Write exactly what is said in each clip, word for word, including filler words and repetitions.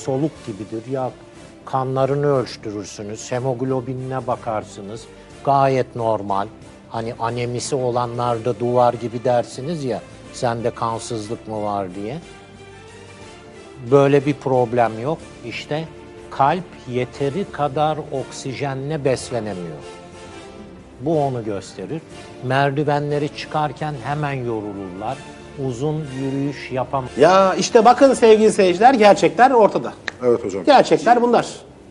soluk gibidir. Ya kanlarını ölçtürürsünüz, hemoglobinine bakarsınız. Gayet normal. Hani anemisi olanlarda duvar gibi dersiniz ya, sende kansızlık mı var diye. Böyle bir problem yok. İşte kalp yeteri kadar oksijenle beslenemiyor. Bu onu gösterir. Merdivenleri çıkarken hemen yorulurlar. Uzun yürüyüş yapamaz. Ya işte bakın sevgili seyirciler, gerçekler ortada. Evet hocam. Gerçekler bunlar.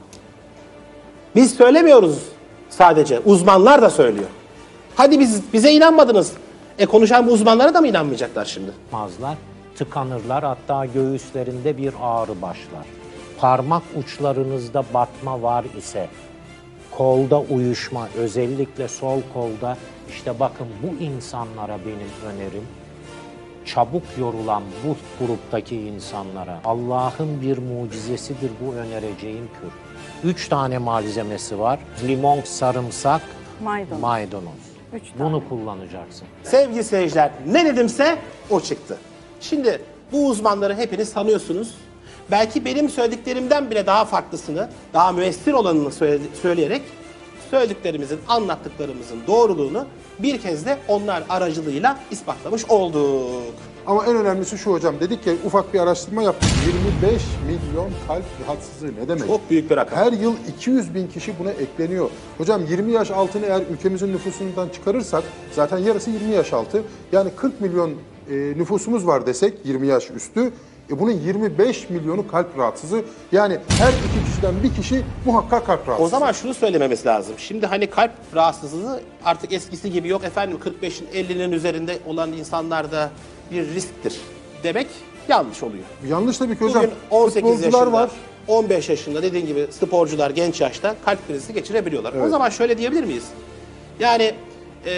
Biz söylemiyoruz sadece. Uzmanlar da söylüyor. Hadi biz bize inanmadınız. E konuşan bu uzmanlara da mı inanmayacaklar şimdi? Tıkanırlar, hatta göğüslerinde bir ağrı başlar. Parmak uçlarınızda batma var ise, kolda uyuşma, özellikle sol kolda, işte bakın bu insanlara benim önerim, çabuk yorulan bu gruptaki insanlara Allah'ın bir mucizesidir bu önereceğim kür. Üç tane malzemesi var. Limon, sarımsak, Maydanoz. maydanoz. Üç tane. Bunu kullanacaksın. Sevgili seyirciler, ne dedimse o çıktı. Şimdi bu uzmanları hepiniz tanıyorsunuz. Belki benim söylediklerimden bile daha farklısını, daha müessir olanını söyleyerek söylediklerimizin, anlattıklarımızın doğruluğunu bir kez de onlar aracılığıyla ispatlamış olduk. Ama en önemlisi şu hocam, dedik ya, ufak bir araştırma yaptık. yirmi beş milyon kalp rahatsızlığı ne demek? Çok büyük bir rakam. Her yıl iki yüz bin kişi buna ekleniyor. Hocam yirmi yaş altını eğer ülkemizin nüfusundan çıkarırsak, zaten yarısı yirmi yaş altı. Yani kırk milyon e, nüfusumuz var desek yirmi yaş üstü. E bunun yirmi beş milyonu kalp rahatsızı. Yani her iki kişiden bir kişi muhakkak kalp rahatsızı. O zaman şunu söylememiz lazım. Şimdi hani kalp rahatsızlığı artık eskisi gibi yok. Efendim kırk beşin ellinin üzerinde olan insanlarda bir risktir demek yanlış oluyor. Yanlış tabii ki hocam. Bugün on sekiz Futbolcular yaşında, var. on beş yaşında dediğin gibi sporcular genç yaşta kalp krizi geçirebiliyorlar. Evet. O zaman şöyle diyebilir miyiz? Yani e,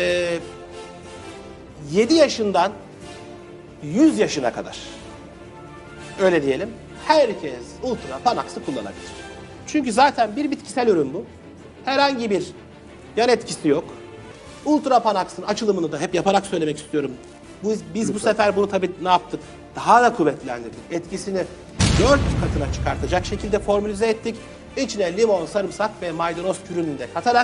yedi yaşından yüz yaşına kadar, öyle diyelim, herkes Ultra Panax'ı kullanabilir. Çünkü zaten bir bitkisel ürün bu. Herhangi bir yan etkisi yok. Ultra Panax'ın açılımını da hep yaparak söylemek istiyorum. Bu, biz Lütfen. bu sefer bunu tabii ne yaptık? Daha da kuvvetlendirdik. Etkisini dört katına çıkartacak şekilde formülize ettik. İçine limon, sarımsak ve maydanoz kürünü de katarak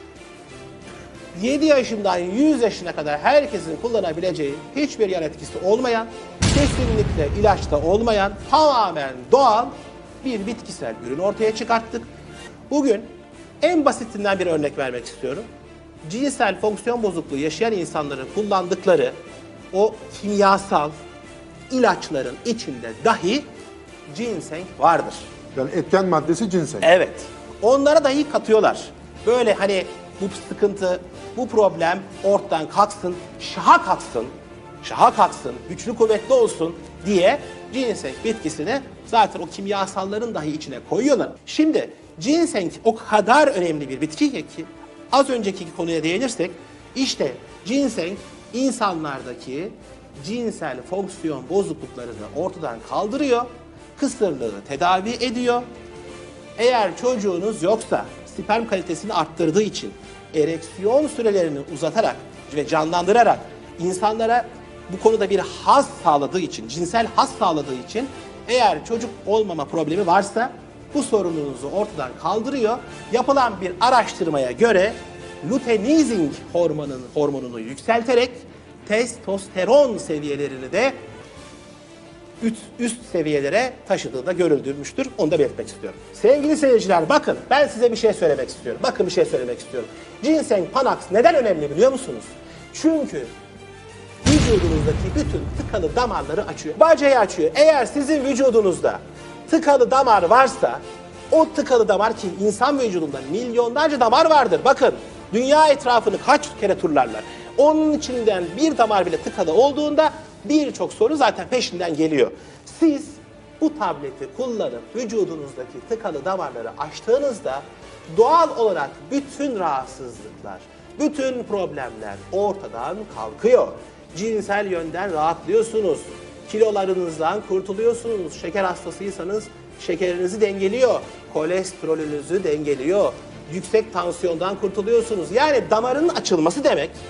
yedi yaşından yüz yaşına kadar herkesin kullanabileceği, hiçbir yan etkisi olmayan, kesinlikle ilaçta olmayan, tamamen doğal bir bitkisel ürün ortaya çıkarttık. Bugün en basitinden bir örnek vermek istiyorum. Cinsel fonksiyon bozukluğu yaşayan insanların kullandıkları o kimyasal ilaçların içinde dahi ginseng vardır. Yani etken maddesi ginseng. Evet. Onlara dahi katıyorlar. Böyle hani bu sıkıntı, bu problem ortadan kalksın, şaha kalksın, şaha kalksın, güçlü kuvvetli olsun diye ginseng bitkisini zaten o kimyasalların dahi içine koyuyorlar. Şimdi ginseng o kadar önemli bir bitki ki az önceki konuya değinirsek, işte ginseng insanlardaki cinsel fonksiyon bozukluklarını ortadan kaldırıyor, kısırlığı tedavi ediyor. Eğer çocuğunuz yoksa sperm kalitesini arttırdığı için, ereksiyon sürelerini uzatarak ve canlandırarak insanlara bu konuda bir haz sağladığı için, cinsel haz sağladığı için, eğer çocuk olmama problemi varsa bu sorununuzu ortadan kaldırıyor. Yapılan bir araştırmaya göre luteinizing hormonunu, hormonunu yükselterek testosteron seviyelerini de üst, üst seviyelere taşıdığı da görüldürmüştür. Onu da belirtmek istiyorum. Sevgili seyirciler, bakın ben size bir şey söylemek istiyorum. Bakın bir şey söylemek istiyorum. Ginseng Panax neden önemli biliyor musunuz? Çünkü vücudunuzdaki bütün tıkalı damarları açıyor. Bacayı açıyor. Eğer sizin vücudunuzda tıkalı damar varsa, o tıkalı damar, ki insan vücudunda milyonlarca damar vardır. Bakın dünya etrafını kaç kere turlarlar. Onun içinden bir damar bile tıkalı olduğunda birçok soru zaten peşinden geliyor. Siz bu tableti kullanıp vücudunuzdaki tıkalı damarları açtığınızda doğal olarak bütün rahatsızlıklar, bütün problemler ortadan kalkıyor. Cinsel yönden rahatlıyorsunuz. Kilolarınızdan kurtuluyorsunuz. Şeker hastasıysanız şekerinizi dengeliyor. Kolesterolünüzü dengeliyor. Yüksek tansiyondan kurtuluyorsunuz. Yani damarın açılması demek,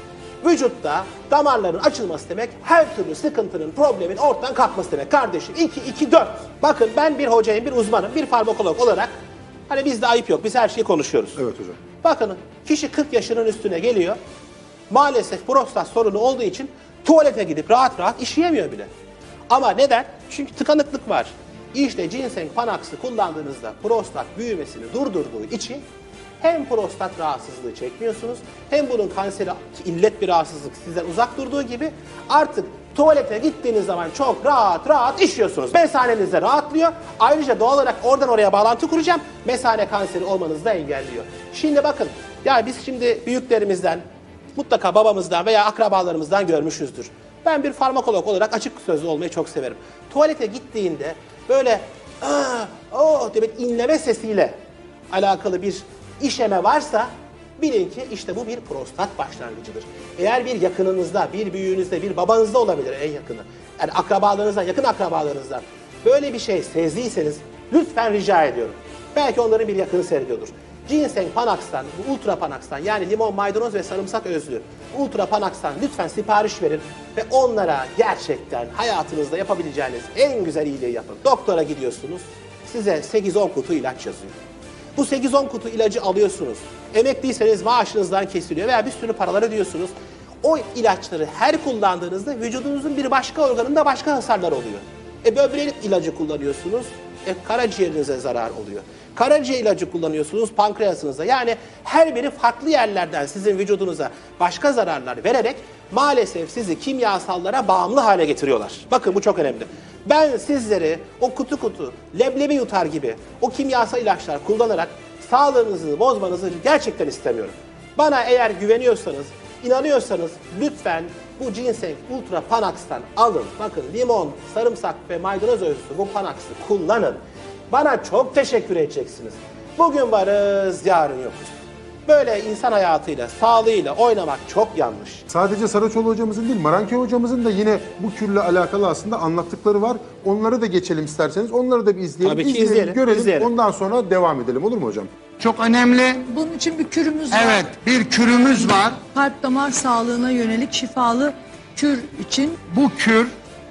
Vücutta damarların açılması demek her türlü sıkıntının, problemin ortadan kalkması demek. Kardeşim iki, iki, dört. Bakın ben bir hocayım, bir uzmanım, bir farmakolog olarak hani bizde ayıp yok. Biz her şeyi konuşuyoruz. Evet hocam. Bakın kişi kırk yaşının üstüne geliyor. Maalesef prostat sorunu olduğu için tuvalete gidip rahat rahat işleyemiyor bile. Ama neden? Çünkü tıkanıklık var. İşte ginseng panaksı kullandığınızda prostat büyümesini durdurduğu için hem prostat rahatsızlığı çekmiyorsunuz, hem bunun kanseri illet bir rahatsızlık sizden uzak durduğu gibi artık tuvalete gittiğiniz zaman çok rahat rahat işliyorsunuz. Mesaneniz de rahatlıyor. Ayrıca doğal olarak oradan oraya bağlantı kuracağım. Mesane kanseri olmanızı da engelliyor. Şimdi bakın, ya biz şimdi büyüklerimizden, mutlaka babamızdan veya akrabalarımızdan görmüşüzdür. Ben bir farmakolog olarak açık sözlü olmayı çok severim. Tuvalete gittiğinde böyle aa, oh demek inleme sesiyle alakalı bir işeme varsa bilin ki işte bu bir prostat başlangıcıdır. Eğer bir yakınınızda, bir büyüğünüzde, bir babanızda olabilir en yakını. Yani akrabalarınızdan, yakın akrabalarınızdan böyle bir şey sezdiyseniz lütfen rica ediyorum. Belki onların bir yakını seyrediyordur. Ginseng panakstan, bu ultra panakstan yani limon, maydanoz ve sarımsak özlü ultra panakstan lütfen sipariş verin ve onlara gerçekten hayatınızda yapabileceğiniz en güzel iyiliği yapın. Doktora gidiyorsunuz, size sekiz on kutu ilaç yazıyor. Bu sekiz on kutu ilacı alıyorsunuz. Emekliyseniz maaşınızdan kesiliyor veya bir sürü paralar ödüyorsunuz. O ilaçları her kullandığınızda vücudunuzun bir başka organında başka hasarlar oluyor. E böbrek ilacı kullanıyorsunuz, e karaciğerinize zarar oluyor. Karaciğer ilacı kullanıyorsunuz pankreasınıza. Yani her biri farklı yerlerden sizin vücudunuza başka zararlar vererek maalesef sizi kimyasallara bağımlı hale getiriyorlar. Bakın bu çok önemli. Ben sizleri o kutu kutu leblebi yutar gibi o kimyasal ilaçlar kullanarak sağlığınızı bozmanızı gerçekten istemiyorum. Bana eğer güveniyorsanız, inanıyorsanız lütfen bu ginseng ultra panakstan alın. Bakın limon, sarımsak ve maydanoz özlü bu panaksı kullanın. Bana çok teşekkür edeceksiniz. Bugün varız, yarın yokuz. Böyle insan hayatıyla, sağlığıyla oynamak çok yanlış. Sadece Saraçoğlu hocamızın değil, Maranköy hocamızın da yine bu kürle alakalı aslında anlattıkları var. Onları da geçelim isterseniz. Onları da bir izleyelim. Tabii ki izleyelim, izleyelim, görelim. izleyelim. Ondan sonra devam edelim. Olur mu hocam? Çok önemli. Bunun için bir kürümüz var. Evet, bir kürümüz var. Kalp damar sağlığına yönelik şifalı kür için. Bu kür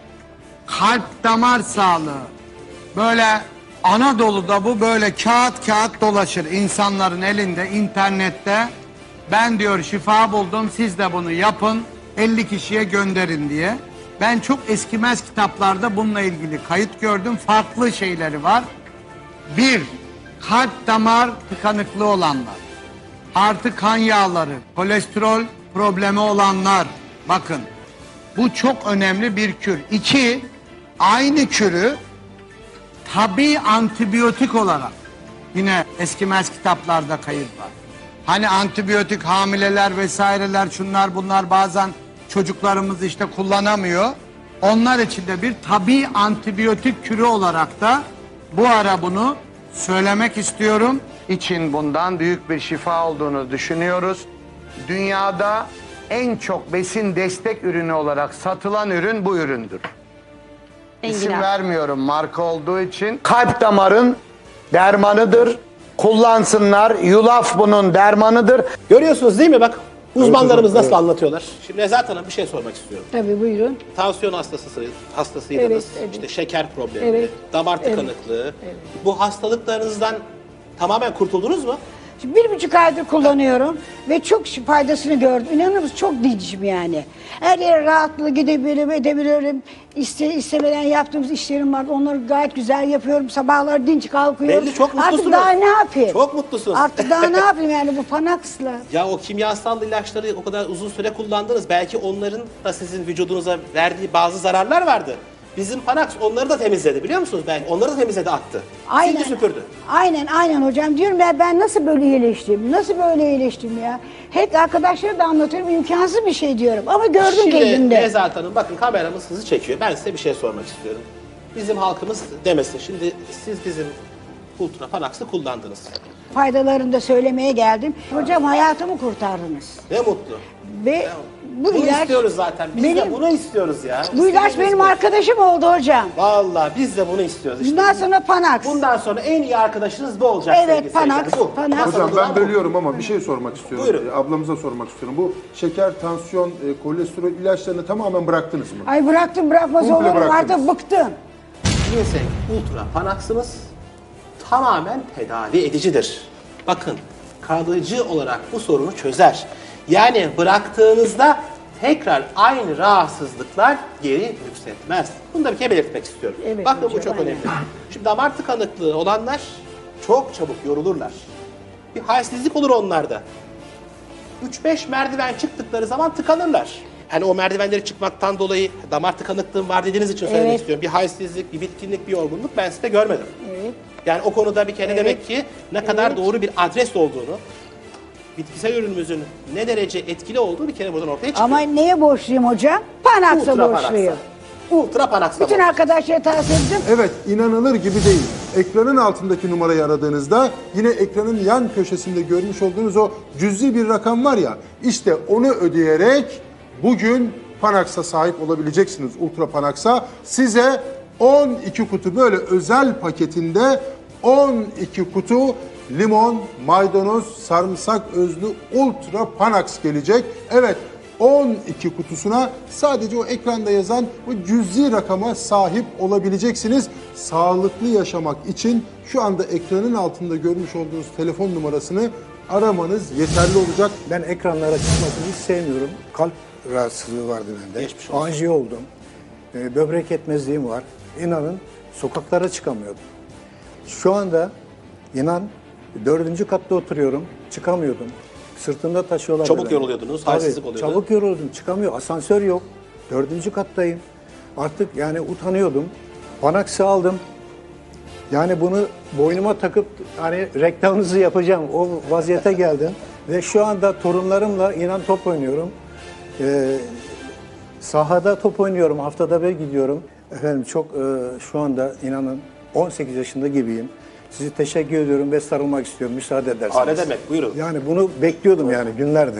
kalp damar sağlığı. Böyle Anadolu'da bu böyle kağıt kağıt dolaşır insanların elinde, internette. Ben diyor şifa buldum, siz de bunu yapın, elli kişiye gönderin diye. Ben çok eskimez kitaplarda bununla ilgili kayıt gördüm. Farklı şeyleri var. Bir, kalp damar tıkanıklığı olanlar. Artı kan yağları, kolesterol problemi olanlar. Bakın, bu çok önemli bir kür. İki, aynı kürü tabii antibiyotik olarak yine eskimez kitaplarda kayıt var. Hani antibiyotik hamileler vesaireler şunlar bunlar bazen çocuklarımız işte kullanamıyor. Onlar için de bir tabii antibiyotik kürü olarak da bu ara bunu söylemek istiyorum. İçin bundan büyük bir şifa olduğunu düşünüyoruz. Dünyada en çok besin destek ürünü olarak satılan ürün bu üründür. İsim vermiyorum marka olduğu için. Kalp damarın dermanıdır. Kullansınlar. Yulaf bunun dermanıdır. Görüyorsunuz değil mi bak uzmanlarımız Evet, nasıl evet. anlatıyorlar. Şimdi Nezahat Hanım bir şey sormak istiyorum. Tabii buyurun. Tansiyon hastası, hastasıydınız, Evet, evet. işte şeker problemi, Evet, damar evet, tıkanıklığı. Bu hastalıklarınızdan tamamen kurtuldunuz mu? Şimdi bir buçuk aydır kullanıyorum ve çok şi- faydasını gördüm. İnanır mısın? Çok dincim yani. Her yere rahatlıkla gidebilirim, edebilirim. İste, istemeden yaptığımız işlerim var. Onları gayet güzel yapıyorum. Sabahlar dinç kalkıyorum. Belli, çok mutlusunuz. Artık daha ne yapayım? Çok mutlusunuz. Artık daha ne yapayım yani bu panaksla. Ya o kimyasal ilaçları o kadar uzun süre kullandınız. Belki onların da sizin vücudunuza verdiği bazı zararlar vardı. Bizim Panax onları da temizledi biliyor musunuz? Belki onları da temizledi, attı. Aynen. Sildi süpürdü. Aynen aynen hocam. Diyorum ya ben nasıl böyle iyileştim? Nasıl böyle iyileştim ya? Hep arkadaşlara da anlatıyorum. İmkansız bir şey diyorum. Ama gördüm Şimdi kendimde. Nezahat Hanım bakın kameramız sizi çekiyor. Ben size bir şey sormak istiyorum. Bizim halkımız demesin. Şimdi siz bizim Ultra Panax'ı kullandınız. Faydalarını da söylemeye geldim. Hocam hayatımı kurtardınız. Ne mutlu. Ve bu Bunu ilaç istiyoruz zaten. Biz benim, de bunu istiyoruz ya. bu ilaç İstediğimiz benim bu. arkadaşım oldu hocam. Vallahi biz de bunu istiyoruz işte. Bundan sonra Panax. Bundan sonra en iyi arkadaşınız bu olacak Evet, sevgili Panax, seyirciler. Bu. Panax. Nasıl Hocam uygulama ben bu? bölüyorum ama bir şey sormak istiyorum. Buyurun. Ee, Ablamıza sormak istiyorum. Bu şeker, tansiyon, e, kolesterol ilaçlarını tamamen bıraktınız mı? Ay bıraktım bırakmaz Komple olurum bıraktınız. artık bıktım. Ginseng Ultra Panax'ımız tamamen tedavi edicidir. Bakın kalıcı olarak bu sorunu çözer. Yani bıraktığınızda tekrar aynı rahatsızlıklar geri yükseltmez. Bunu da bir kere belirtmek istiyorum. Evet Bakın bu hocam, çok aynen. önemli. Şimdi damar tıkanıklığı olanlar çok çabuk yorulurlar. Bir halsizlik olur onlarda. üç beş merdiven çıktıkları zaman tıkanırlar. Hani o merdivenleri çıkmaktan dolayı damar tıkanıklığım var dediğiniz için söylemek Evet. istiyorum. Bir halsizlik, bir bitkinlik, bir yorgunluk ben size görmedim. Evet. Yani o konuda bir kere Evet. demek ki ne kadar Evet. doğru bir adres olduğunu, bitkisel ürünümüzün ne derece etkili olduğu bir kere buradan ortaya çıkıyor. Ama neye borçluyum hocam? Panax'a Ultra borçluyum. Panax'a. Ultra Panax'a. Bütün arkadaşlara tavsiye edeceğim. Evet, inanılır gibi değil. Ekranın altındaki numarayı aradığınızda yine ekranın yan köşesinde görmüş olduğunuz o cüzi bir rakam var ya, işte onu ödeyerek bugün Panax'a sahip olabileceksiniz, Ultra Panax'a. Size on iki kutu böyle özel paketinde on iki kutu limon, maydanoz, sarımsak özlü Ultra Panax gelecek. Evet, on iki kutusuna sadece o ekranda yazan bu cüzi rakama sahip olabileceksiniz. Sağlıklı yaşamak için şu anda ekranın altında görmüş olduğunuz telefon numarasını aramanız yeterli olacak. Ben ekranlara çıkmasını hiç sevmiyorum. Kalp rahatsızlığı vardı bende. Geçmiş olsun. Anjiyo oldum. Ee, böbrek yetmezliğim var. İnanın sokaklara çıkamıyordum. Şu anda inan dördüncü katta oturuyorum. Çıkamıyordum. Sırtımda taşıyorlar. Çabuk beni. yoruluyordunuz, Tabii, halsizlik oluyordu. Çabuk yoruluyordum. Çıkamıyor. Asansör yok. Dördüncü kattayım. Artık yani utanıyordum. Panax'ı aldım. Yani bunu boynuma takıp hani reklamınızı yapacağım. O vaziyete geldim. Ve şu anda torunlarımla inan top oynuyorum. Ee, sahada top oynuyorum. Haftada bir gidiyorum. Efendim çok e, şu anda inanın on sekiz yaşında gibiyim. Sizi teşekkür ediyorum ve sarılmak istiyorum müsaade ederseniz. Aa, ne demek, buyurun. Yani bunu bekliyordum yani günlerdir.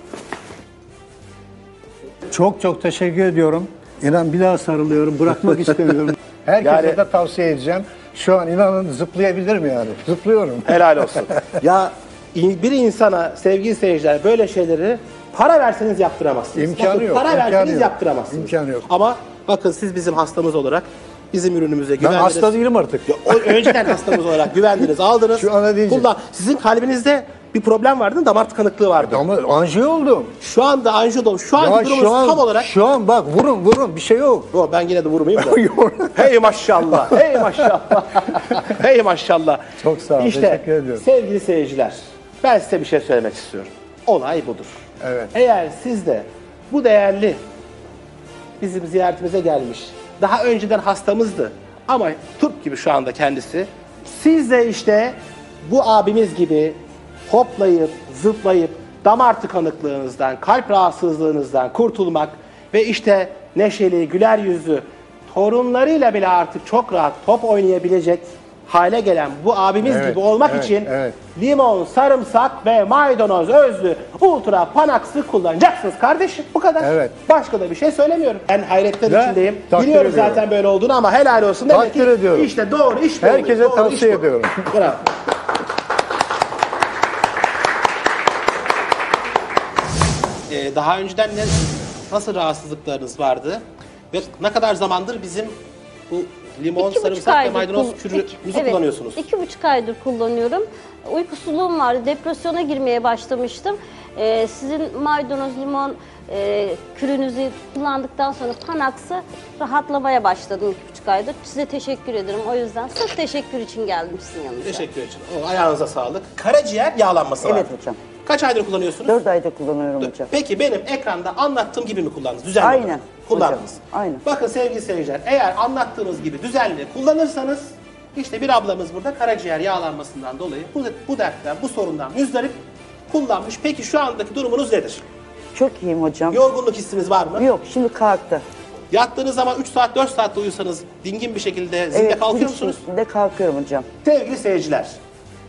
Çok çok teşekkür ediyorum. İnan bir daha sarılıyorum. Bırakmak istemiyorum. Herkese Yani- de tavsiye edeceğim. Şu an inanın zıplayabilirim yani. Zıplıyorum. Helal olsun. ya in- bir insana sevgili seyirciler böyle şeyleri para verseniz yaptıramazsınız. İmkanı Bakın, yok, Para imkanı verseniz yok. yaptıramazsınız. İmkanı yok. Ama bakın siz bizim hastamız olarak bizim ürünümüze Ben güvendiniz. hasta değilim artık. Ya, o önceden hastamız olarak güvendiniz, aldınız. Şu ana deyince. Kullan. Sizin kalbinizde bir problem vardı, değil mi? Damar tıkanıklığı vardı. Ama anjiyo oldum. Şu anda anjiyodom, şu anki Ya durumunuz şu an, tam olarak... şu an bak vurun vurun bir şey yok. Yo, ben yine de vurmayayım da. Yok. Hey maşallah, hey maşallah, hey maşallah. Çok sağ ol, İşte, teşekkür ediyorum. sevgili seyirciler, ben size bir şey söylemek istiyorum. Olay budur. Evet. Eğer siz de bu değerli bizim ziyaretimize gelmiş, daha önceden hastamızdı ama turp gibi şu anda kendisi, siz de işte bu abimiz gibi hoplayıp, zıplayıp, damar tıkanıklığınızdan, kalp rahatsızlığınızdan kurtulmak ve işte neşeli, güler yüzlü, torunlarıyla bile artık çok rahat top oynayabilecek hale gelen bu abimiz Evet, gibi olmak evet, için evet. limon, sarımsak ve maydanoz özlü Ultra Panax'ı kullanacaksınız kardeşim. Bu kadar. Evet. Başka da bir şey söylemiyorum. Ben hayretler Ve içindeyim. takdir Biliyorum ediyorum. zaten böyle olduğunu ama helal olsun. Demek Takdir ki ediyorum. İşte doğru iş bu. Herkese oluyor. Doğru tavsiye iş bu. ediyorum. Bravo. Ee, daha önceden ne, nasıl rahatsızlıklarınız vardı? Ve ne kadar zamandır bizim bu limon, İki buçuk sarımsak ve aydır maydanoz kul- kürünüzü iki- evet, kullanıyorsunuz? iki buçuk aydır kullanıyorum. Uykusuzluğum vardı. Depresyona girmeye başlamıştım. Ee, sizin maydanoz, limon e, kürünüzü kullandıktan sonra Panax'ı rahatlamaya başladım iki buçuk aydır. Size teşekkür ederim. O yüzden sırf teşekkür için geldim sizin yanınıza. Teşekkür ederim. O, ayağınıza sağlık. Karaciğer yağlanması var. Evet hocam. Kaç aydır kullanıyorsunuz? Dört ayda kullanıyorum hocam. Peki benim ekranda anlattığım gibi mi kullandınız? Düzenli Aynen olarak kullandınız. hocam, aynen. Bakın sevgili seyirciler, eğer anlattığınız gibi düzenli kullanırsanız işte bir ablamız burada karaciğer yağlanmasından dolayı bu, bu dertten, bu sorundan müzdarip kullanmış. Peki şu andaki durumunuz nedir? Çok iyiyim hocam. Yorgunluk hissiniz var mı? Yok şimdi kalktı. Yattığınız zaman üç saat dört saat de uyusanız dingin bir şekilde zinde Evet kalkıyor bir musunuz? şekilde kalkıyorum hocam. Sevgili seyirciler,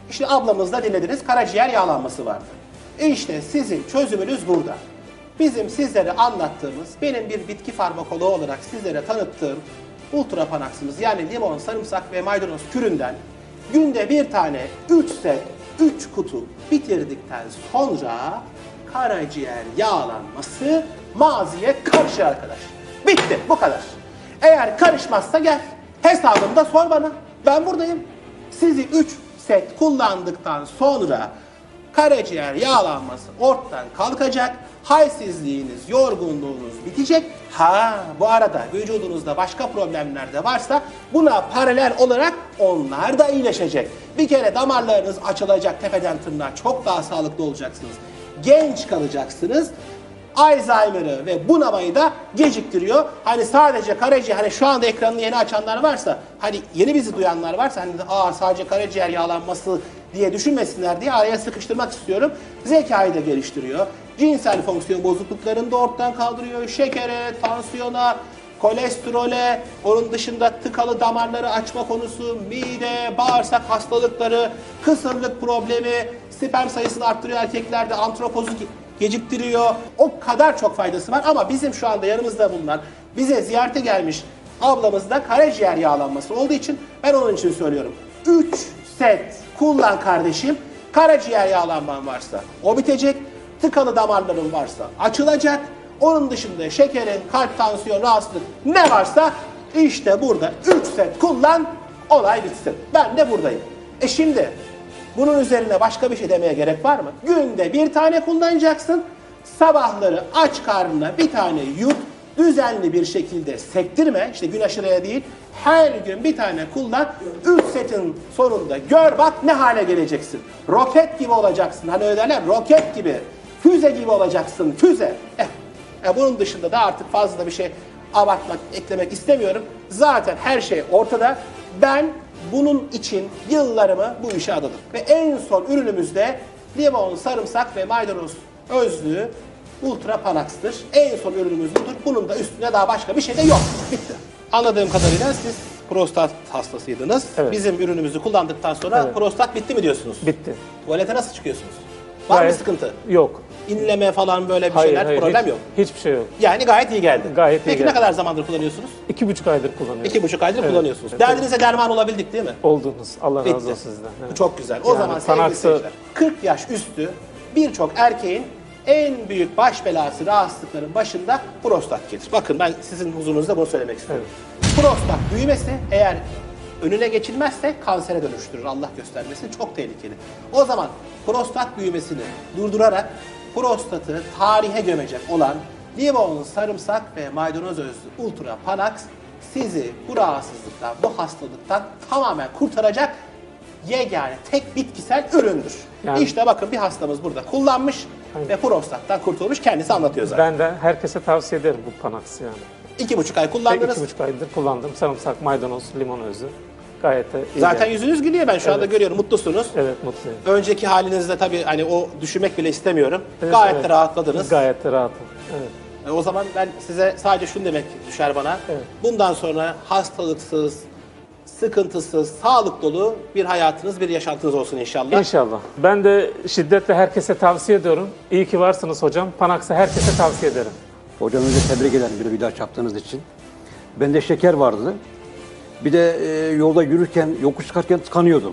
İşte ablamızda dinlediniz, karaciğer yağlanması vardı. İşte sizin çözümünüz burada. Bizim sizlere anlattığımız, benim bir bitki farmakoloğu olarak sizlere tanıttığım Ultra Panax'ımız yani limon, sarımsak ve maydanoz küründen günde bir tane üç set, üç kutu bitirdikten sonra karaciğer yağlanması maziye karşı arkadaş. Bitti, bu kadar. Eğer karışmazsa gel, hesabımda sor bana. Ben buradayım. Sizi üç set kullandıktan sonra karaciğer yağlanması ortadan kalkacak. Halsizliğiniz, yorgunluğunuz bitecek. Ha, bu arada vücudunuzda başka problemler de varsa buna paralel olarak onlar da iyileşecek. Bir kere damarlarınız açılacak tepeden tırnağa, çok daha sağlıklı olacaksınız. Genç kalacaksınız. Alzheimer'ı ve bunamayı da geciktiriyor. Hani sadece karaciğer, hani şu anda ekranını yeni açanlar varsa, hani yeni bizi duyanlar varsa, hani aa sadece karaciğer yağlanması diye düşünmesinler diye araya sıkıştırmak istiyorum. Zekayı da geliştiriyor. Cinsel fonksiyon bozukluklarını da ortadan kaldırıyor. Şekere, tansiyona, kolesterole, onun dışında tıkalı damarları açma konusu, mide, bağırsak hastalıkları, kısırlık problemi, sperm sayısını arttırıyor erkeklerde, antropozu geciktiriyor. O kadar çok faydası var ama bizim şu anda yanımızda bulunan, bize ziyarete gelmiş ablamızda karaciğer yağlanması olduğu için ben onun için söylüyorum. üç set kullan kardeşim. Karaciğer yağlanman varsa o bitecek. Tıkalı damarların varsa açılacak. Onun dışında şekerin, kalp, tansiyon, rahatsızlık ne varsa işte burada üç set kullan, olay bitsin. Ben de buradayım. E şimdi bunun üzerine başka bir şey demeye gerek var mı? Günde bir tane kullanacaksın. Sabahları aç karnına bir tane yut. Düzenli bir şekilde sektirme. İşte gün aşırıya değil. Her gün bir tane kullan. Üç setin sonunda gör bak ne hale geleceksin. Roket gibi olacaksın. Hani öyle derler, roket gibi. Füze gibi olacaksın. Füze. Eh. E bunun dışında da artık fazla da bir şey abartmak, eklemek istemiyorum. Zaten her şey ortada. Ben bunun için yıllarımı bu işe adadım. Ve en son ürünümüzde limon, sarımsak ve maydanoz özlü Ultra Panax'tır. En son ürünümüz budur. Bunun da üstüne daha başka bir şey de yok. Bitti. Anladığım kadarıyla siz prostat hastasıydınız. Evet. Bizim ürünümüzü kullandıktan sonra Evet. prostat bitti mi diyorsunuz? Bitti. Tuvalete nasıl çıkıyorsunuz? Var Gayet- mı sıkıntı? Yok. İnleme falan böyle bir Hayır, şeyler, hayır, problem hiç- yok. Hiçbir şey yok. Yani gayet iyi geldi. Gayet iyi Peki geldi. ne kadar zamandır kullanıyorsunuz? İki buçuk aydır kullanıyorum. İki buçuk aydır Evet, kullanıyorsunuz. evet. Derdinize derman olabildik değil mi? Oldunuz. Allah razı Bitti. olsun sizden. Evet. Çok güzel. O Yani zaman sevgili Panax'ı- seyirciler, kırk yaş üstü birçok erkeğin en büyük baş belası, rahatsızlıkların başında prostat gelir. Bakın ben sizin huzurunuzda bunu söylemek istiyorum. Prostat büyümesi eğer önüne geçilmezse kansere dönüştürür. Allah göstermesin. Çok tehlikeli. O zaman prostat büyümesini durdurarak prostatı tarihe gömecek olan limon, sarımsak ve maydanoz özlü Ultra Panax sizi bu rahatsızlıktan, bu hastalıktan tamamen kurtaracak yegane tek bitkisel üründür. Yani- İşte bakın bir hastamız burada kullanmış ve prostattan kurtulmuş, kendisi anlatıyor zaten. Ben de herkese tavsiye ederim bu Panax yani. İki buçuk ay Ve kullandınız. iki buçuk aydır kullandım. Sarımsak, maydanoz, limon özü. Gayet de iyi Zaten geldi. yüzünüz gülüyor, ben şu anda Evet. görüyorum, mutlusunuz. Evet, mutluyum. Önceki halinizde tabii hani o düşünmek bile istemiyorum. Evet, Gayet evet. de rahatladınız. Gayet de rahatım. Evet. E, O zaman ben size sadece şunu demek düşer bana. Evet. Bundan sonra hastalıksız, sıkıntısız, sağlık dolu bir hayatınız, bir yaşantınız olsun inşallah. İnşallah. Ben de şiddetle herkese tavsiye ediyorum. İyi ki varsınız hocam. Panax'ı herkese tavsiye ederim. Hocamızı tebrik ederim bir video yaptığınız için. Bende şeker vardı. Bir de e, yolda yürürken, yokuş çıkarken tıkanıyordum.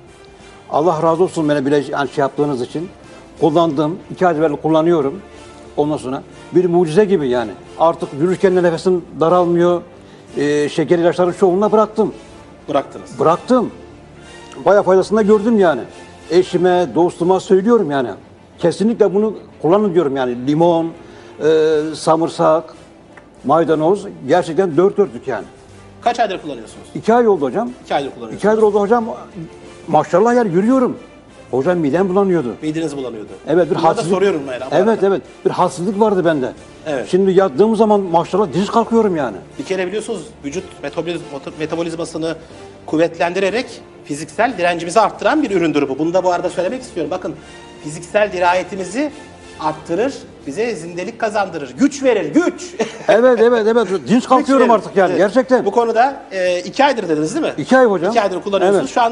Allah razı olsun bana bile yani şey yaptığınız için. Kullandım. iki ay evvel kullanıyorum. Ondan sonra bir mucize gibi yani. Artık yürürken de nefesim daralmıyor. E, şeker ilaçları çoğunluğuna bıraktım. Bıraktınız. Bıraktım. Bayağı faydasını da gördüm yani. Eşime, dostuma söylüyorum yani. Kesinlikle bunu kullanın diyorum yani. Limon, e, samırsak, maydanoz gerçekten dört dörtlük yani. Kaç aydır kullanıyorsunuz? İki ay oldu hocam. İki aydır kullanıyorsunuz. İki aydır oldu hocam. Maşallah yani yürüyorum. Hocam midem bulanıyordu. Mideniz bulanıyordu. Evet bir Bunları da halsizlik. soruyorum ben. ama Evet arada. evet. Bir halsizlik vardı bende. Evet. Şimdi yattığım zaman maşallah diz kalkıyorum yani. Bir kere biliyorsunuz vücut metaboliz- metabolizmasını kuvvetlendirerek fiziksel direncimizi arttıran bir üründür bu. Bunu da bu arada söylemek istiyorum. Bakın fiziksel dirayetimizi arttırır, bize zindelik kazandırır, güç verir, güç. Evet evet evet. Dinç kalkıyorum Güç verir. artık yani Evet. gerçekten. Bu konuda e, iki aydır dediniz değil mi? İki ay hocam. İki aydır kullanıyorsunuz. Evet. Şu anda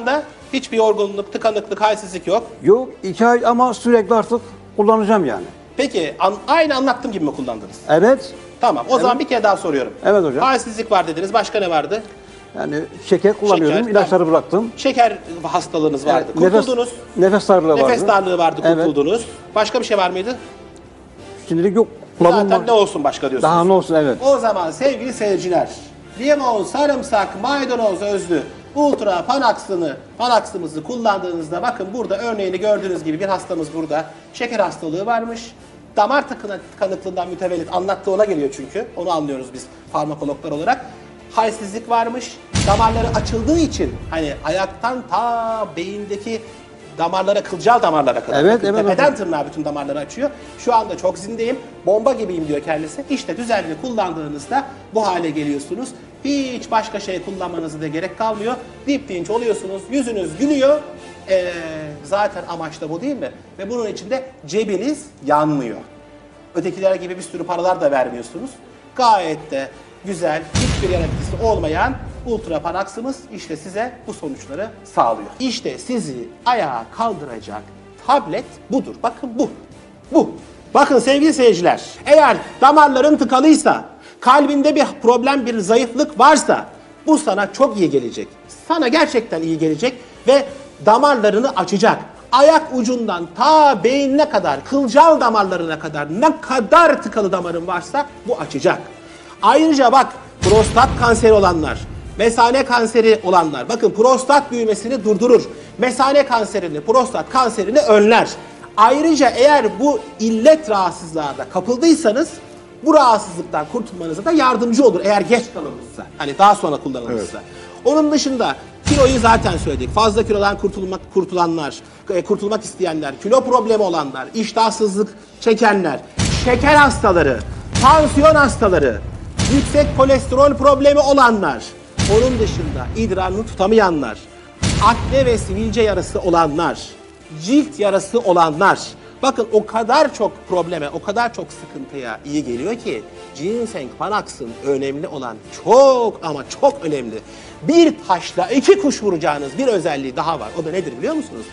Hiçbir yorgunluk, tıkanıklık, halsizlik yok. Yok iki ay ama sürekli artık kullanacağım yani. Peki an, aynı anlattığım gibi mi kullandınız? Evet. Tamam o zaman bir kere daha soruyorum. Evet hocam. Halsizlik var dediniz. Başka ne vardı? Yani şeker kullanıyordum, Şeker, ilaçları tamam. bıraktım. Şeker hastalığınız vardı. Evet, Kurtuldunuz. Nefes, nefes darlığı vardı. Nefes darlığı vardı, Evet. kurtuldunuz. Başka bir şey var mıydı? Şimdilik yok. Zaten Kullanım ne olsun başka diyorsunuz. Daha ne olsun evet. O zaman sevgili seyirciler, limon, sarımsak, maydanoz özlü ultra panaksını, panaksımızı kullandığınızda bakın burada örneğini gördüğünüz gibi bir hastamız burada. Şeker hastalığı varmış. Damar tıkanıklığından mütevellit anlattığı ona geliyor çünkü. Onu anlıyoruz biz farmakologlar olarak. Halsizlik varmış. Damarları açıldığı için hani ayaktan ta beyindeki damarlara, kılcal damarlara kadar. Evet, Bakın, evet, tepeden evet. tırnağa bütün damarları açıyor. Şu anda çok zindeyim, bomba gibiyim diyor kendisi. İşte düzenli kullandığınızda bu hale geliyorsunuz. Hiç başka şey kullanmanıza da gerek kalmıyor. Dip dinç oluyorsunuz, yüzünüz gülüyor. Ee, zaten amaç da bu değil mi? Ve bunun için de cebiniz yanmıyor. Ötekiler gibi bir sürü paralar da vermiyorsunuz. Gayet de güzel, hiçbir yan etkisi olmayan ultra panaksımız işte size bu sonuçları sağlıyor. İşte sizi ayağa kaldıracak tablet budur. Bakın bu. Bu. Bakın sevgili seyirciler, eğer damarların tıkalıysa, kalbinde bir problem, bir zayıflık varsa bu sana çok iyi gelecek. Sana gerçekten iyi gelecek ve damarlarını açacak. Ayak ucundan ta beynine kadar, kılcal damarlarına kadar ne kadar tıkalı damarın varsa bu açacak. Ayrıca bak prostat kanseri olanlar, mesane kanseri olanlar, bakın prostat büyümesini durdurur. Mesane kanserini, prostat kanserini önler. Ayrıca eğer bu illet rahatsızlığa da kapıldıysanız bu rahatsızlıktan kurtulmanıza da yardımcı olur eğer geç kalınmışsa. Hani daha sonra kullanılmışsa. Evet. Onun dışında kiloyu zaten söyledik. Fazla kilodan kurtulmak kurtulanlar, kurtulmak isteyenler, kilo problemi olanlar, iştahsızlık çekenler, şeker hastaları, tansiyon hastaları, yüksek kolesterol problemi olanlar, onun dışında idrarını tutamayanlar, akne ve sivilce yarası olanlar, cilt yarası olanlar, bakın o kadar çok probleme, o kadar çok sıkıntıya iyi geliyor ki ginseng panaksın önemli olan çok ama çok önemli. Bir taşla iki kuş vuracağınız bir özelliği daha var. O da nedir biliyor musunuz?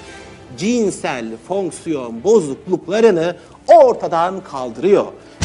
Cinsel fonksiyon bozukluklarını ortadan kaldırıyor.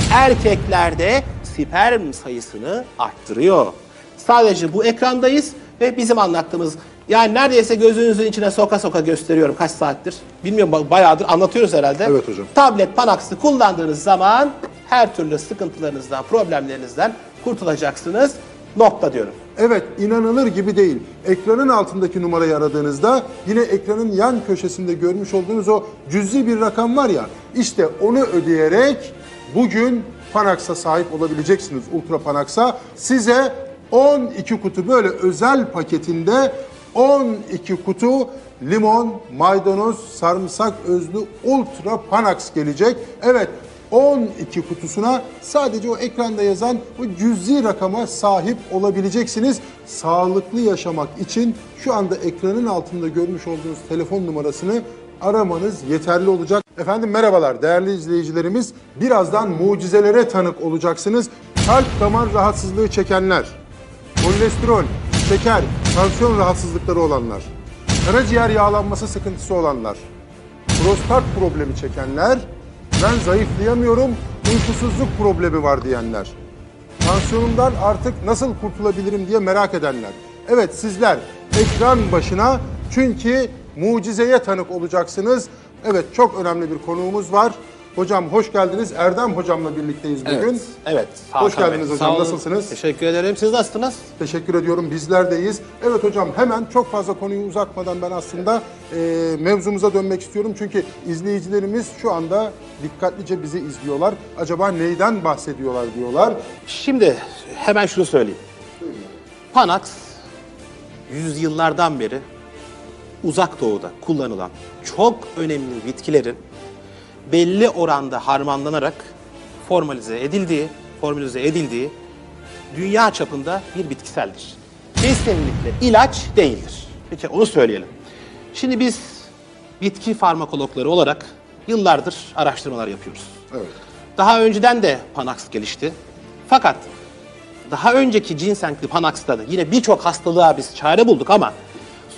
Erkeklerde sperm sayısını arttırıyor. Sadece bu ekrandayız ve bizim anlattığımız, yani neredeyse gözünüzün içine soka soka gösteriyorum kaç saattir. Bilmiyorum, bayağıdır anlatıyoruz herhalde. Evet hocam. Tablet Panax'ı kullandığınız zaman her türlü sıkıntılarınızdan, problemlerinizden kurtulacaksınız. Nokta diyorum. Evet, inanılır gibi değil. Ekranın altındaki numarayı aradığınızda yine ekranın yan köşesinde görmüş olduğunuz o cüzi bir rakam var ya, işte onu ödeyerek bugün Panax'a sahip olabileceksiniz, Ultra Panax'a. Size on iki kutu böyle özel paketinde on iki kutu limon, maydanoz, sarımsak özlü Ultra Panax gelecek. Evet, on iki kutusuna sadece o ekranda yazan o cüzi rakama sahip olabileceksiniz. Sağlıklı yaşamak için şu anda ekranın altında görmüş olduğunuz telefon numarasını aramanız yeterli olacak. Efendim merhabalar değerli izleyicilerimiz. Birazdan mucizelere tanık olacaksınız. Kalp damar rahatsızlığı çekenler, kolesterol, şeker, tansiyon rahatsızlıkları olanlar, karaciğer yağlanması sıkıntısı olanlar, prostat problemi çekenler, ben zayıflayamıyorum, uykusuzluk problemi var diyenler, tansiyonumdan artık nasıl kurtulabilirim diye merak edenler. Evet, sizler ekran başına, çünkü mucizeye tanık olacaksınız. Evet, çok önemli bir konuğumuz var. Hocam hoş geldiniz. Erdem hocamla birlikteyiz bugün. Evet. Evet. Hoş Hakan geldiniz Bey. hocam. Sağ olun. Nasılsınız? Teşekkür ederim. Siz nasılsınız? Teşekkür ediyorum. Bizler deyiz. Evet hocam, hemen çok fazla konuyu uzatmadan ben aslında e, mevzumuza dönmek istiyorum. Çünkü izleyicilerimiz şu anda dikkatlice bizi izliyorlar. Acaba neyden bahsediyorlar diyorlar. Şimdi hemen şunu söyleyeyim. Panax yüzyıllardan beri Uzak Doğu'da kullanılan çok önemli bitkilerin belli oranda harmanlanarak formalize edildiği, formülize edildiği dünya çapında bir bitkiseldir. Kesinlikle ilaç değildir. Peki onu söyleyelim. Şimdi biz bitki farmakologları olarak yıllardır araştırmalar yapıyoruz. Evet. Daha önceden de Panax gelişti. Fakat daha önceki ginsengli Panax'ta da yine birçok hastalığa biz çare bulduk ama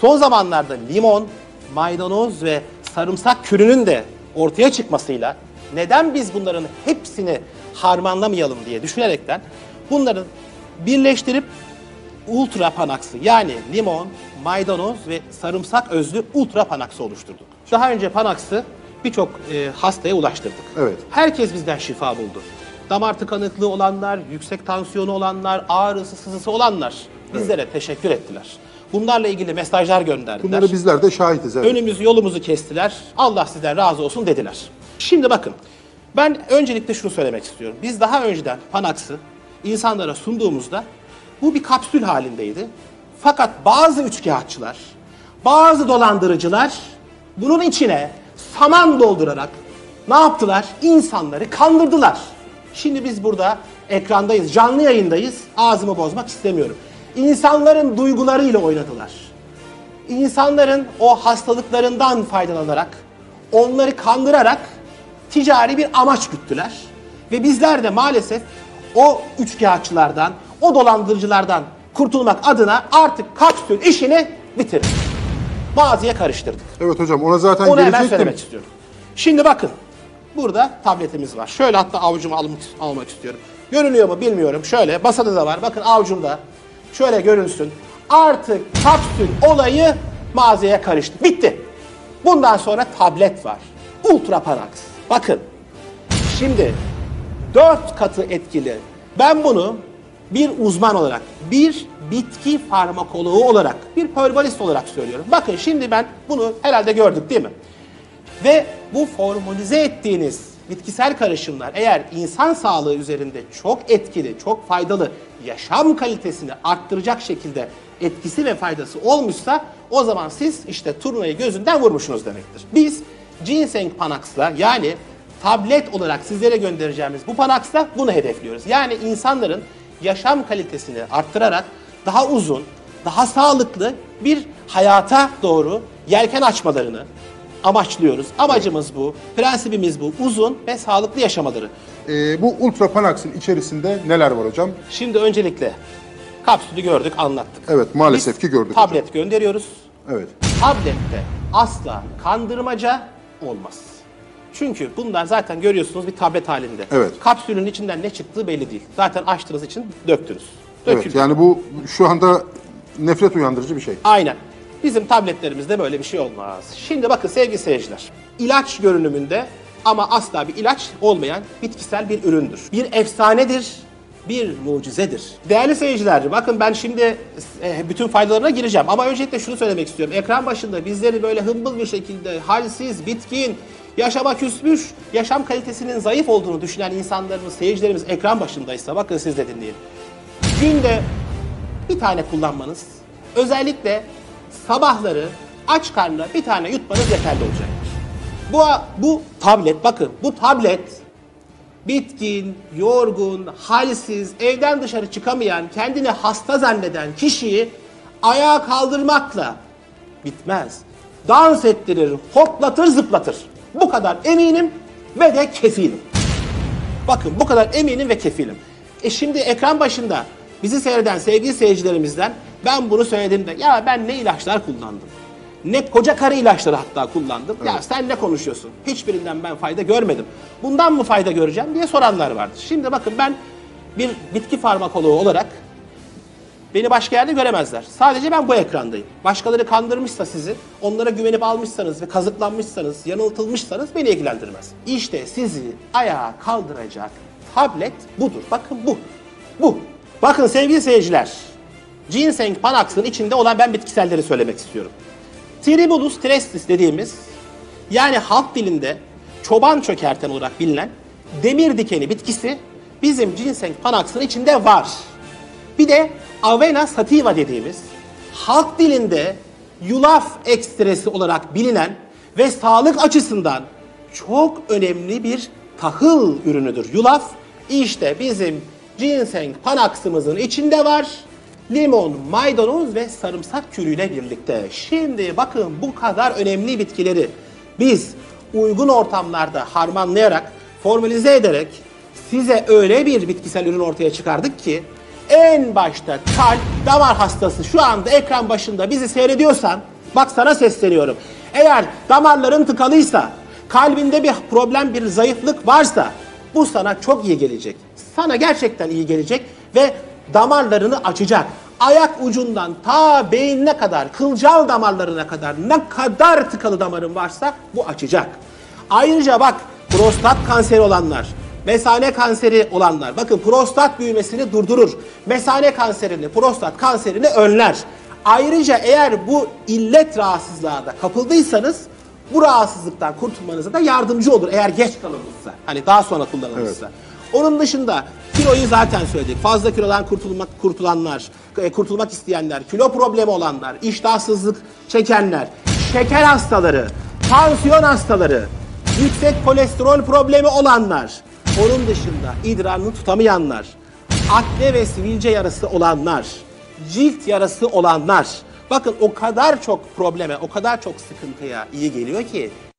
son zamanlarda limon, maydanoz ve sarımsak kürünün de ortaya çıkmasıyla neden biz bunların hepsini harmanlamayalım diye düşünerekten bunların birleştirip ultra panaksı yani limon, maydanoz ve sarımsak özlü ultra panaksı oluşturduk. Daha önce panaksı birçok e, hastaya ulaştırdık. Evet. Herkes bizden şifa buldu. Damar tıkanıklığı olanlar, yüksek tansiyonu olanlar, ağrısı, sızısı olanlar bizlere evet. teşekkür ettiler. Bunlarla ilgili mesajlar gönderdiler. Bunları bizler de şahitiz. Evet. Önümüzü yolumuzu kestiler. Allah sizden razı olsun dediler. Şimdi bakın ben öncelikle şunu söylemek istiyorum. Biz daha önceden panaksı insanlara sunduğumuzda bu bir kapsül halindeydi. Fakat bazı üçkağıtçılar, bazı dolandırıcılar bunun içine saman doldurarak ne yaptılar? İnsanları kandırdılar. Şimdi biz burada ekrandayız, canlı yayındayız. Ağzımı bozmak istemiyorum. İnsanların duygularıyla oynadılar. İnsanların o hastalıklarından faydalanarak, onları kandırarak ticari bir amaç güttüler. Ve bizler de maalesef o üçkağıtçılardan, o dolandırıcılardan kurtulmak adına artık kapsül işini bitirdik. Maziye karıştırdık. Evet hocam ona zaten Onu hemen gelecektim. söylemek istiyorum. Şimdi bakın. Burada tabletimiz var. Şöyle hatta avucuma almak, almak istiyorum. Görünüyor mu bilmiyorum. Şöyle basada da var. Bakın avucumda. Şöyle görünsün. Artık kapsül olayı maziyeye karıştı. Bitti. Bundan sonra tablet var. Ultra Panax. Bakın. Şimdi dört katı etkili. Ben bunu bir uzman olarak, bir bitki farmakoloğu olarak, bir herbalist olarak söylüyorum. Bakın şimdi ben bunu herhalde gördük değil mi? Ve bu formalize ettiğiniz bitkisel karışımlar eğer insan sağlığı üzerinde çok etkili, çok faydalı, yaşam kalitesini arttıracak şekilde etkisi ve faydası olmuşsa o zaman siz işte turnayı gözünden vurmuşsunuz demektir. Biz ginseng panax'la yani tablet olarak sizlere göndereceğimiz bu panax'la bunu hedefliyoruz. Yani insanların yaşam kalitesini arttırarak daha uzun, daha sağlıklı bir hayata doğru yelken açmalarını amaçlıyoruz. Amacımız bu, prensibimiz bu. Uzun ve sağlıklı yaşamaları. Ee, bu Ultra Panax'ın içerisinde neler var hocam? Şimdi öncelikle kapsülü gördük, anlattık. Evet, maalesef Biz ki gördük tablet hocam. gönderiyoruz. Evet. Tablette asla kandırmaca olmaz. Çünkü bunlar zaten görüyorsunuz bir tablet halinde. Evet. Kapsülün içinden ne çıktığı belli değil. Zaten açtığınız için döktünüz. Döküldü. Evet, yani bu şu anda nefret uyandırıcı bir şey. Aynen. Bizim tabletlerimizde böyle bir şey olmaz. Şimdi bakın sevgili seyirciler. İlaç görünümünde ama asla bir ilaç olmayan bitkisel bir üründür. Bir efsanedir, bir mucizedir. Değerli seyirciler, bakın ben şimdi e, bütün faydalarına gireceğim. Ama öncelikle şunu söylemek istiyorum. Ekran başında bizleri böyle hımbıl bir şekilde halsiz, bitkin, yaşama küsmüş, yaşam kalitesinin zayıf olduğunu düşünen insanlarımız, seyircilerimiz ekran başındaysa bakın siz de dinleyin. Günde bir tane kullanmanız, özellikle sabahları aç karnına bir tane yutmanız yeterli olacaktır. Bu, bu tablet, bakın bu tablet bitkin, yorgun, halsiz, evden dışarı çıkamayan, kendini hasta zanneden kişiyi ayağa kaldırmakla bitmez. Dans ettirir, hoplatır, zıplatır. Bu kadar eminim ve de kefilim. Bakın bu kadar eminim ve kefilim. E şimdi ekran başında bizi seyreden sevgili seyircilerimizden ben bunu söylediğimde ya ben ne ilaçlar kullandım. Ne koca karı ilaçları hatta kullandım. Evet. Ya sen ne konuşuyorsun? Hiçbirinden ben fayda görmedim. Bundan mı fayda göreceğim diye soranlar vardır. Şimdi bakın ben bir bitki farmakoloğu olarak beni başka yerde göremezler. Sadece ben bu ekrandayım. Başkaları kandırmışsa sizi, onlara güvenip almışsanız ve kazıklanmışsanız, yanıltılmışsanız beni ilgilendirmez. İşte sizi ayağa kaldıracak tablet budur. Bakın bu. Bu. Bakın sevgili seyirciler. Ginseng panax'ın içinde olan ben bitkiselleri söylemek istiyorum. Tribulus terrestris dediğimiz yani halk dilinde çoban çökerten olarak bilinen demir dikeni bitkisi bizim ginseng panax'ın içinde var. Bir de Avena sativa dediğimiz halk dilinde yulaf ekstresi olarak bilinen ve sağlık açısından çok önemli bir tahıl ürünüdür yulaf. İşte bizim ginseng panax'ımızın içinde var. Limon, maydanoz ve sarımsak kürüyle birlikte. Şimdi bakın bu kadar önemli bitkileri biz uygun ortamlarda harmanlayarak, formalize ederek size öyle bir bitkisel ürün ortaya çıkardık ki en başta kalp, damar hastası şu anda ekran başında bizi seyrediyorsan Bak sana sesleniyorum. Eğer damarların tıkalıysa, kalbinde bir problem, bir zayıflık varsa bu sana çok iyi gelecek. Sana gerçekten iyi gelecek ve damarlarını açacak. Ayak ucundan ta beynine kadar, kılcal damarlarına kadar ne kadar tıkalı damarın varsa bu açacak. Ayrıca bak, prostat kanseri olanlar, mesane kanseri olanlar, bakın prostat büyümesini durdurur. Mesane kanserini, prostat kanserini önler. Ayrıca eğer bu illet rahatsızlığa da kapıldıysanız bu rahatsızlıktan kurtulmanıza da yardımcı olur eğer geç kalınmışsa. Hani daha sonra kullanılmışsa. Evet. Onun dışında kiloyu zaten söyledik. Fazla kilodan kurtulmak kurtulanlar, kurtulmak isteyenler, kilo problemi olanlar, iştahsızlık çekenler, şeker hastaları, tansiyon hastaları, yüksek kolesterol problemi olanlar, onun dışında idrarını tutamayanlar, akne ve sivilce yarası olanlar, cilt yarası olanlar. Bakın o kadar çok probleme, o kadar çok sıkıntıya iyi geliyor ki